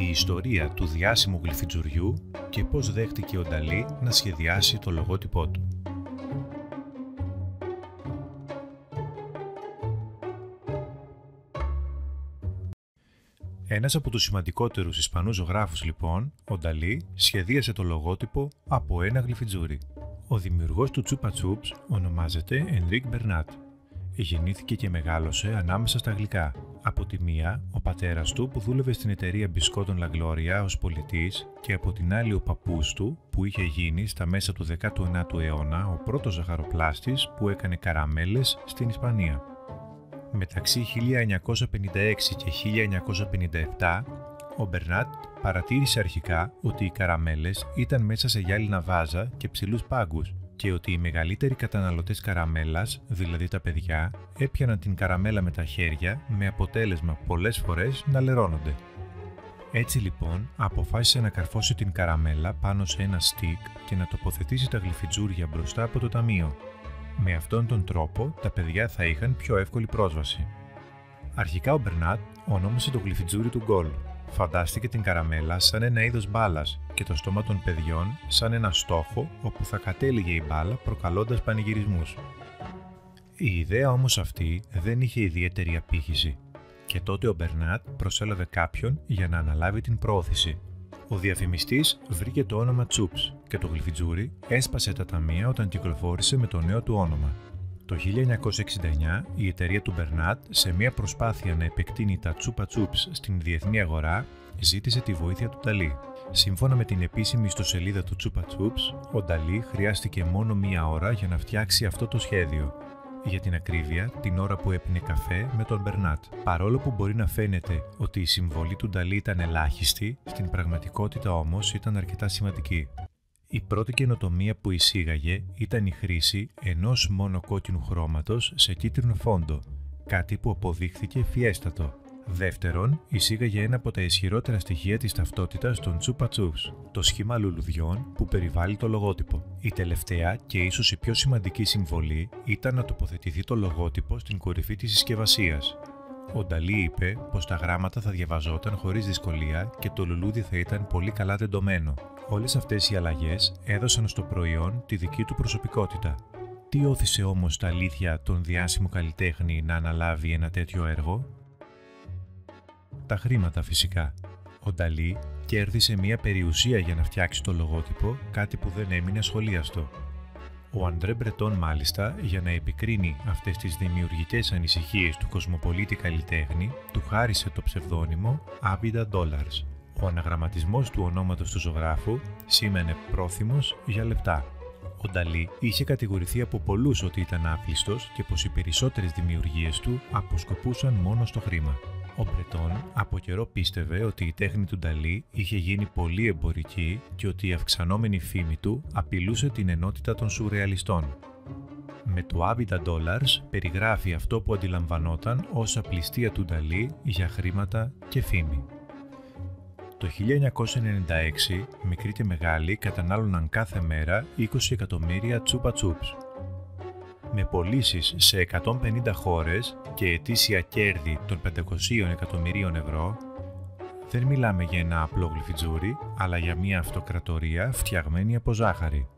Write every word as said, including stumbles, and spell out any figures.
η ιστορία του διάσημου γλυφιτζουριού και πώς δέχτηκε ο Νταλí να σχεδιάσει το λογότυπό του. Ένας από τους σημαντικότερους Ισπανούς ζωγράφους λοιπόν, ο Νταλí, σχεδίασε το λογότυπο από ένα γλυφιτζούρι. Ο δημιουργός του Τσούπα Τσούπς ονομάζεται Ενρίκ Μπερνάτ. Γεννήθηκε και μεγάλωσε ανάμεσα στα γλυκά. Από τη μία, ο πατέρας του που δούλευε στην εταιρεία μπισκότων La Gloria ως πολιτής και από την άλλη ο παππούς του που είχε γίνει στα μέσα του δέκατου ενάτου αιώνα ο πρώτος ζαχαροπλάστης που έκανε καραμέλες στην Ισπανία. Μεταξύ χίλια εννιακόσια πενήντα έξι και χίλια εννιακόσια πενήντα επτά, ο Μπερνάτ παρατήρησε αρχικά ότι οι καραμέλες ήταν μέσα σε γυάλινα βάζα και ψηλούς πάγκους και ότι οι μεγαλύτεροι καταναλωτές καραμέλας, δηλαδή τα παιδιά, έπιαναν την καραμέλα με τα χέρια με αποτέλεσμα πολλές φορές να λερώνονται. Έτσι λοιπόν αποφάσισε να καρφώσει την καραμέλα πάνω σε ένα στικ και να τοποθετήσει τα γλυφιτζούρια μπροστά από το ταμείο. Με αυτόν τον τρόπο τα παιδιά θα είχαν πιο εύκολη πρόσβαση. Αρχικά ο Μπερνάτ ονόμασε το γλυφιτζούρι του γκολ. Φαντάστηκε την καραμέλα σαν ένα είδος μπάλας και το στόμα των παιδιών σαν ένα στόχο όπου θα κατέληγε η μπάλα προκαλώντας πανηγυρισμούς. Η ιδέα όμως αυτή δεν είχε ιδιαίτερη απήχηση και τότε ο Μπερνάτ προσέλαβε κάποιον για να αναλάβει την προώθηση. Ο διαφημιστής βρήκε το όνομα Τσούπς και το γλυφιτζούρι έσπασε τα ταμεία όταν κυκλοφόρησε με το νέο του όνομα. Το χίλια εννιακόσια εξήντα εννιά η εταιρεία του Μπερνάτ, σε μια προσπάθεια να επεκτείνει τα Τσούπα Τσούπς στην διεθνή αγορά, ζήτησε τη βοήθεια του Νταλí. Σύμφωνα με την επίσημη ιστοσελίδα του Τσούπα Τσούπς, ο Νταλí χρειάστηκε μόνο μία ώρα για να φτιάξει αυτό το σχέδιο. Για την ακρίβεια, την ώρα που έπινε καφέ με τον Μπερνάτ. Παρόλο που μπορεί να φαίνεται ότι η συμβολή του Νταλí ήταν ελάχιστη, στην πραγματικότητα όμως ήταν αρκετά σημαντική. Η πρώτη καινοτομία που εισήγαγε ήταν η χρήση ενός μόνο κόκκινου χρώματος σε κίτρινο φόντο, κάτι που αποδείχθηκε ευφιέστατο. Δεύτερον, εισήγαγε ένα από τα ισχυρότερα στοιχεία της ταυτότητας των Τσούπα Τσούπς, το σχήμα λουλουδιών που περιβάλλει το λογότυπο. Η τελευταία και ίσως η πιο σημαντική συμβολή ήταν να τοποθετηθεί το λογότυπο στην κορυφή της συσκευασίας. Ο Νταλí είπε πως τα γράμματα θα διαβαζόταν χωρίς δυσκολία και το λουλούδι θα ήταν πολύ καλά τεντωμένο. Όλες αυτές οι αλλαγές έδωσαν στο προϊόν τη δική του προσωπικότητα. Τι όθησε όμως τα αλήθεια τον διάσημο καλλιτέχνη να αναλάβει ένα τέτοιο έργο? Τα χρήματα φυσικά. Ο Νταλí κέρδισε μια περιουσία για να φτιάξει το λογότυπο, κάτι που δεν έμεινε ασχολίαστο. Ο Αντρέ Μπρετόν μάλιστα, για να επικρίνει αυτές τις δημιουργικές ανησυχίες του κοσμοπολίτη καλλιτέχνη, του χάρισε το ψευδώνυμο Άβιντα Dollars. Ο αναγραμματισμός του ονόματος του ζωγράφου σήμαινε πρόθυμος για λεπτά. Ο Νταλí είχε κατηγορηθεί από πολλούς ότι ήταν άπλιστος και πως οι περισσότερες δημιουργίες του αποσκοπούσαν μόνο στο χρήμα. Ο Μπρετόν από καιρό πίστευε ότι η τέχνη του Νταλí είχε γίνει πολύ εμπορική και ότι η αυξανόμενη φήμη του απειλούσε την ενότητα των σουρεαλιστών. Με το Άβιντα Dollars περιγράφει αυτό που αντιλαμβανόταν ως απληστία του Νταλí για χρήματα και φήμη. Το χίλια εννιακόσια ενενήντα έξι, μικροί και μεγάλοι κατανάλωναν κάθε μέρα είκοσι εκατομμύρια Τσούπα Τσούπς. Με πωλήσεις σε εκατόν πενήντα χώρες και ετήσια κέρδη των πεντακοσίων εκατομμυρίων ευρώ, δεν μιλάμε για ένα απλό γλυφιτζούρι, αλλά για μια αυτοκρατορία φτιαγμένη από ζάχαρη.